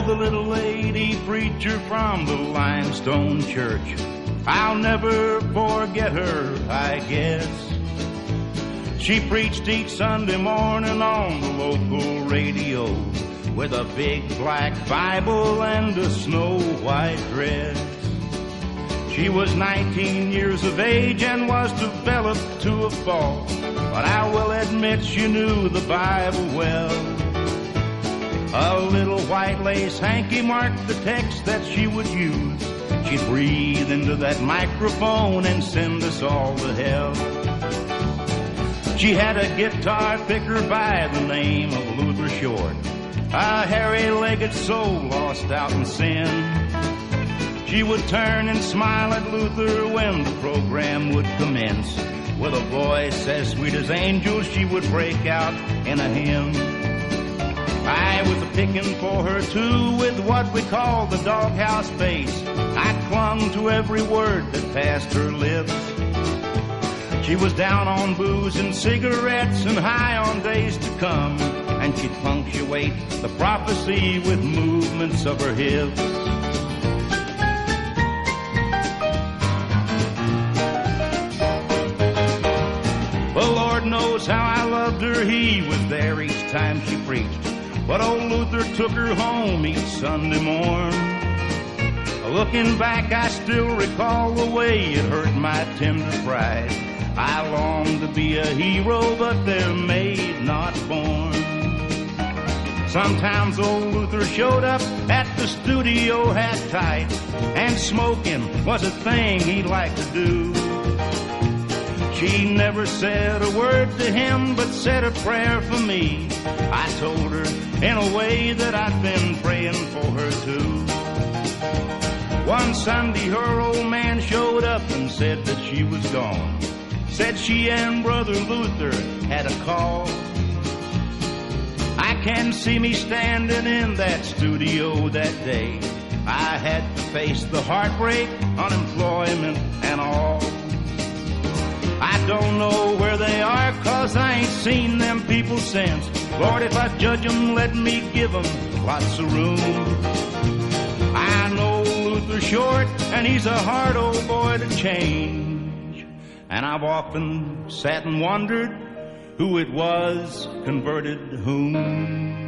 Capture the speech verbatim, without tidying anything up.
the little lady preacher from the limestone church. I'll never forget her, I guess. She preached each Sunday morning on the local radio with a big black Bible and a snow-white dress. She was nineteen years of age and was developed to a fault, but I will admit she knew the Bible well. A little white lace hanky marked the text that she would use. She'd breathe into that microphone and send us all to hell. She had a guitar picker by the name of Luther Short, a hairy-legged soul lost out in sin. She would turn and smile at Luther when the program would commence. With a voice as sweet as angels, she would break out in a hymn. I was a-picking for her, too, with what we call the doghouse bass. I clung to every word that passed her lips. She was down on booze and cigarettes and high on days to come, and she'd punctuate the prophecy with movements of her hips. The Lord knows how I loved her, he was there each time she preached. But old Luther took her home each Sunday morn. Looking back, I still recall the way it hurt my tender pride. I longed to be a hero, but they're made, not born. Sometimes old Luther showed up at the studio hat tight, and smoking was a thing he liked to do. She never said a word to him, but said a prayer for me. I told her in a way that I'd been praying for her too. One Sunday her old man showed up and said that she was gone. Said she and Brother Luther had a call. I can see me standing in that studio that day. I had to face the heartbreak, unemployment, and all. I don't know where they are, 'cause I ain't seen them people since. Lord, if I judge them, let me give them lots of room. I know Luther Short, and he's a hard old boy to change. And I've often sat and wondered who it was converted whom.